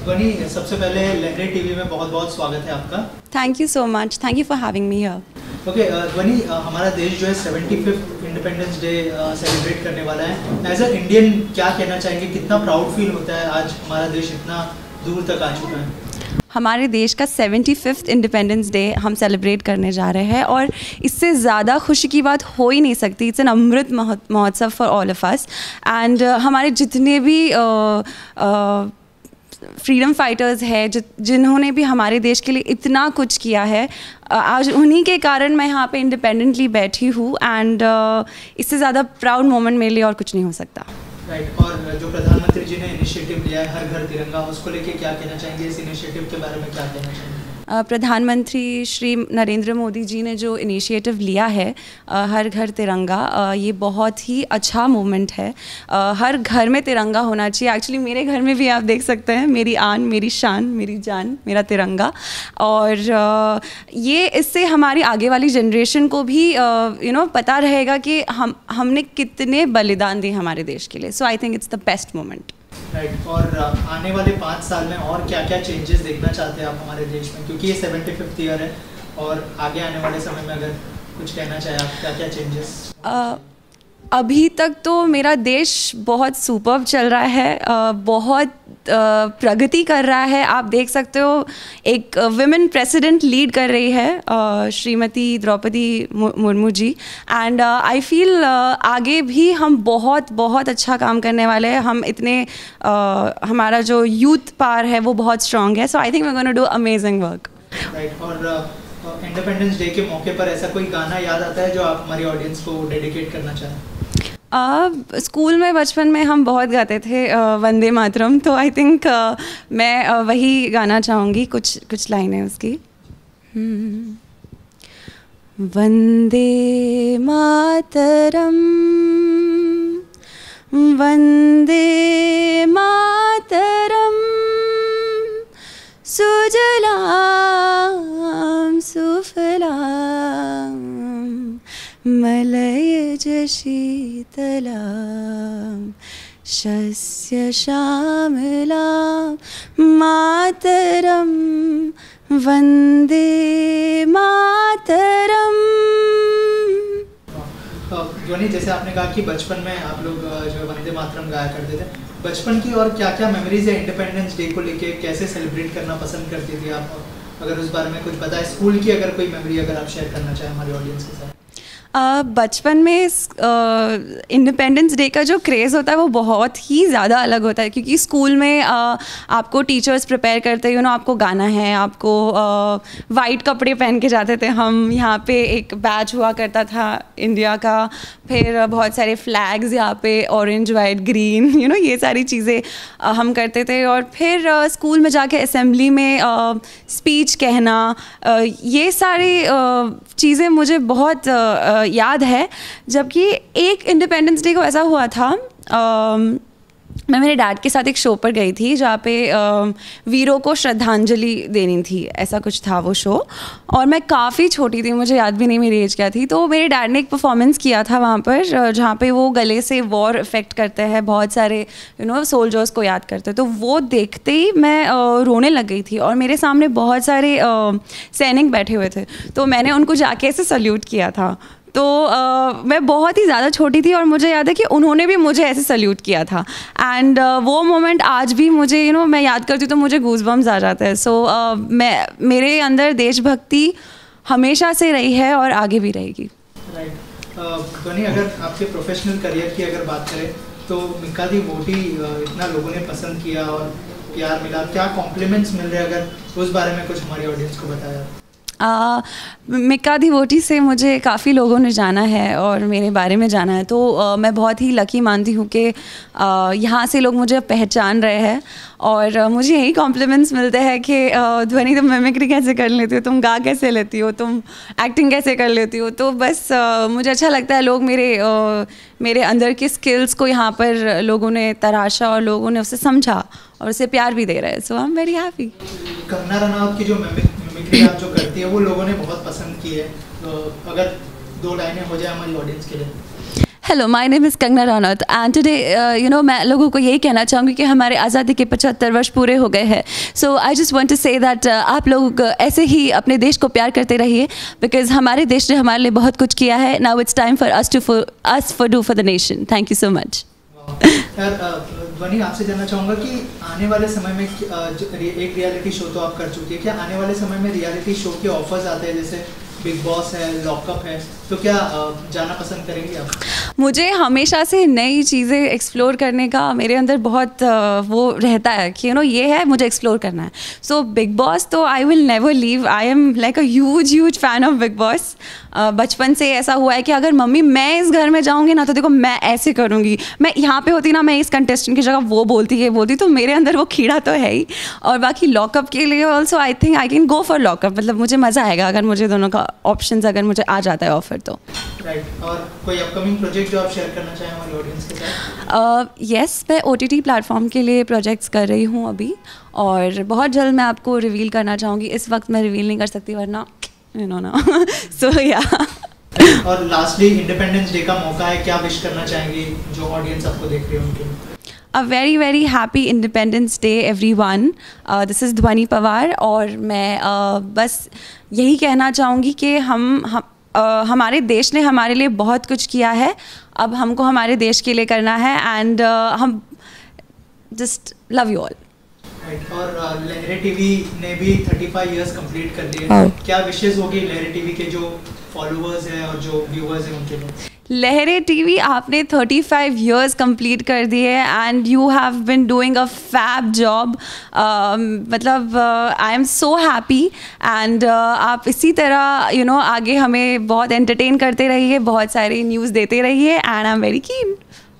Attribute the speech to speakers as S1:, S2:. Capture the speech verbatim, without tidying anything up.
S1: ध्वनि, सबसे पहले लहरी टीवी में बहुत बहुत स्वागत है आपका।
S2: Thank you so much, thank you for having me here.
S1: Okay Dhwani, हमारा देश जो है seventy fifth independence day celebrate करने वाला है। एज अ इंडियन क्या कहना चाहेंगे, कितना प्राउड फील होता है आज हमारा देश इतना दूर तक आ चुका है?
S2: हमारे देश का सेवेंटी फिफ्थ इंडिपेंडेंस डे हम सेलिब्रेट करने जा रहे हैं और इससे ज़्यादा खुशी की बात हो ही नहीं सकती। It's an Amrit Mahotsav for all of us and हमारे जितने भी फ्रीडम फाइटर्स है जिन्होंने भी हमारे देश के लिए इतना कुछ किया है, आज उन्हीं के कारण मैं यहाँ पे इंडिपेंडेंटली बैठी हूँ एंड इससे ज़्यादा प्राउड मोमेंट मेरे लिए और कुछ नहीं हो सकता।
S1: Right right. और जो प्रधानमंत्री जी ने इनिशिएटिव लिया है हर घर तिरंगा, उसको लेके क्या कहना चाहेंगे? इस इनिशिएटिव के बारे में क्या कहना चाहेंगे?
S2: प्रधानमंत्री श्री नरेंद्र मोदी जी ने जो इनिशिएटिव लिया है हर घर तिरंगा, ये बहुत ही अच्छा मूवमेंट है। हर घर में तिरंगा होना चाहिए। एक्चुअली मेरे घर में भी आप देख सकते हैं, मेरी आन, मेरी शान, मेरी जान, मेरा तिरंगा। और ये इससे हमारी आगे वाली जनरेशन को भी यू नो पता रहेगा कि हम हमने कितने बलिदान दिए हमारे देश के लिए। So I think it's the best moment.
S1: Right right. और आने वाले पाँच साल में और क्या क्या चेंजेस देखना चाहते हैं आप हमारे देश में, क्योंकि ये सेवेंटी फिफ्थ ईयर है और आगे आने वाले समय में अगर कुछ कहना चाहें आप, क्या क्या चेंजेस?
S2: अभी तक तो मेरा देश बहुत सुपर्ब चल रहा है, बहुत प्रगति कर रहा है। आप देख सकते हो एक विमेन प्रेसिडेंट लीड कर रही है, Shrimati Droupadi Murmu ji, and I feel आगे भी हम बहुत बहुत अच्छा काम करने वाले हैं। हम इतने uh, हमारा जो यूथ पावर है वो बहुत स्ट्रांग है। So I think we are gonna do amazing work.
S1: Right. और इंडिपेंडेंस डे के मौके पर ऐसा कोई गाना याद आता है जो आप हमारी ऑडियंस को डेडिकेट करना चाहें?
S2: Uh, स्कूल में बचपन में हम बहुत गाते थे uh, वंदे मातरम, तो आई थिंक uh, मैं uh, वही गाना चाहूँगी, कुछ कुछ लाइनें उसकी। hmm. वंदे मातरम, वंदे मातरम, सुजलाम सुफलाम मलयज शीतलाम शस्य श्यामलाम मातरम वंदे मातरम।
S1: ध्वनि, जैसे आपने कहा कि बचपन में आप लोग जो वंदे मातरम गाया करते थे, बचपन की और क्या क्या मेमोरीज है इंडिपेंडेंस डे को लेके, कैसे सेलिब्रेट करना पसंद करती थी आप? अगर उस बारे में कुछ बताएं, स्कूल की अगर कोई मेमोरी अगर आप शेयर करना चाहें हमारी ऑडियंस के साथ।
S2: Uh, बचपन में इंडिपेंडेंस डे का जो क्रेज़ होता है वो बहुत ही ज़्यादा अलग होता है, क्योंकि स्कूल में uh, आपको टीचर्स प्रिपेयर करते हैं, यू नो आपको गाना है, आपको वाइट uh, कपड़े पहन के जाते थे हम। यहाँ पे एक बैच हुआ करता था इंडिया का, फिर uh, बहुत सारे फ्लैग्स यहाँ पे orange white green, you know ये सारी चीज़ें uh, हम करते थे। और फिर uh, स्कूल में जाके असेंबली में स्पीच uh, कहना, uh, ये सारी uh, चीज़ें मुझे बहुत uh, याद है। जबकि एक इंडिपेंडेंस डे को ऐसा हुआ था, आ, मैं मेरे डैड के साथ एक शो पर गई थी जहाँ पे आ, वीरों को श्रद्धांजलि देनी थी, ऐसा कुछ था वो शो। और मैं काफ़ी छोटी थी, मुझे याद भी नहीं मेरी एज क्या थी। तो मेरे डैड ने एक परफॉर्मेंस किया था वहाँ पर जहाँ पे वो गले से वॉर इफेक्ट करते हैं, बहुत सारे यू नो सोल्जर्स को याद करते हैं। तो वो देखते ही मैं आ, रोने लग गई थी और मेरे सामने बहुत सारे सैनिक बैठे हुए थे, तो मैंने उनको जाके ऐसे सल्यूट किया था। तो uh, मैं बहुत ही ज़्यादा छोटी थी और मुझे याद है कि उन्होंने भी मुझे ऐसे सल्यूट किया था। एंड uh, वो मोमेंट आज भी मुझे यू you नो know, मैं याद करती हूँ तो मुझे गूज़बम्स आ जाते हैं। सो so, uh, मैं मेरे अंदर देशभक्ति हमेशा से रही है और आगे भी रहेगी।
S1: राइट। ध्वनि, अगर आपके प्रोफेशनल करियर की अगर बात करें तो मिका दी बोटी इतना लोगों ने पसंद किया और प्यार मिला, क्या कॉम्प्लीमेंट्स मिल रहे हैं, अगर उस बारे में कुछ हमारी ऑडियंस को बताया?
S2: Uh, मिका दी बोटी से मुझे काफ़ी लोगों ने जाना है और मेरे बारे में जाना है, तो uh, मैं बहुत ही लकी मानती हूँ कि uh, यहाँ से लोग मुझे पहचान रहे हैं। और uh, मुझे यही कॉम्प्लीमेंट्स मिलते हैं कि uh, ध्वनि तुम मिमिक्री कैसे कर लेती हो, तुम गा कैसे लेती हो, तुम एक्टिंग कैसे कर लेती हो। तो बस uh, मुझे अच्छा लगता है, लोग मेरे uh, मेरे अंदर के स्किल्स को यहाँ पर लोगों ने तराशा और लोगों ने उसे समझा और उसे प्यार भी दे रहे हैं। So I am very happy.
S1: Kangana Ranaut की जो मिमिक्री आप जो करती है वो लोगों ने बहुत पसंद की है, तो अगर दो लाइनें हो जाए हमारी ऑडियंस के लिए।
S2: Hello, my name is Kangana Ranaut and today you know मैं लोगों को यही कहना चाहूँगी कि हमारे आज़ादी के पचहत्तर वर्ष पूरे हो गए हैं. So I just want to say that आप लोग ऐसे ही अपने देश को प्यार करते रहिए, बिकॉज हमारे देश ने हमारे लिए बहुत कुछ किया है. Now it's time for us to for us for do for the nation. Thank you so much.
S1: यार ध्वनि, आपसे जानना चाहूँगा कि आने वाले समय में एक रियलिटी शो तो आप कर चुकी है, क्या आने वाले समय में रियलिटी शो के ऑफर्स आते हैं, जैसे बिग बॉस है, लॉकअप है, तो क्या जाना पसंद करेंगी आप?
S2: मुझे हमेशा से नई चीज़ें एक्सप्लोर करने का मेरे अंदर बहुत वो रहता है कि यू नो ये है, मुझे एक्सप्लोर करना है. सो बिग बॉस तो I will never leave. I am like a huge huge fan of Bigg Boss. बचपन से ऐसा हुआ है कि अगर मम्मी मैं इस घर में जाऊँगी ना तो देखो मैं ऐसे करूँगी, मैं यहाँ पे होती ना मैं इस कंटेस्टेंट की जगह वो बोलती है बोलती तो मेरे अंदर वो कीड़ा तो है ही. और बाकी लॉकअप के लिए also I think I can go for lockup. मतलब मुझे मज़ा आएगा अगर मुझे दोनों का ऑप्शंस अगर मुझे आ जाता है ऑफर तो.
S1: राइट. और कोई अपकमिंग प्रोजेक्ट जो आप शेयर करना चाहें हमारी ऑडियंस के साथ?
S2: यस, मैं ओ टी टी प्लेटफॉर्म के लिए प्रोजेक्ट्स कर रही हूँ अभी, और बहुत जल्द मैं आपको रिवील करना चाहूँगी. इस वक्त मैं रिवील नहीं कर सकती वरना यू नो ना. सो या.
S1: और लास्टली इंडिपेंडेंस डे का मौका है, क्या विश करना चाहेंगी जो ऑडियंस आपको देख रही है उनके लिए?
S2: A very very happy Independence Day everyone. uh, This is ध्वनि पवार, और मैं uh, बस यही कहना चाहूँगी कि हम हम uh, हमारे देश ने हमारे लिए बहुत कुछ किया है, अब हमको हमारे देश के लिए करना है. एंड uh, हम जस्ट लव यू ऑल.
S1: और लहरे टीवी ने भी पैंतीस इयर्स कंप्लीट कर दिए. क्या विशेष होगी लहरे टीवी के जो फॉलोअर्स हैं और जो व्यूअर्स हैं उनके लिए?
S2: लहरे टीवी आपने पैंतीस इयर्स कंप्लीट कर दिए and you have been doing a fab job. मतलब I am so happy and आप इसी तरह यू you नो know, आगे हमें बहुत एंटरटेन करते रहिए, बहुत सारी न्यूज़ देते रहिए, and I am very keen.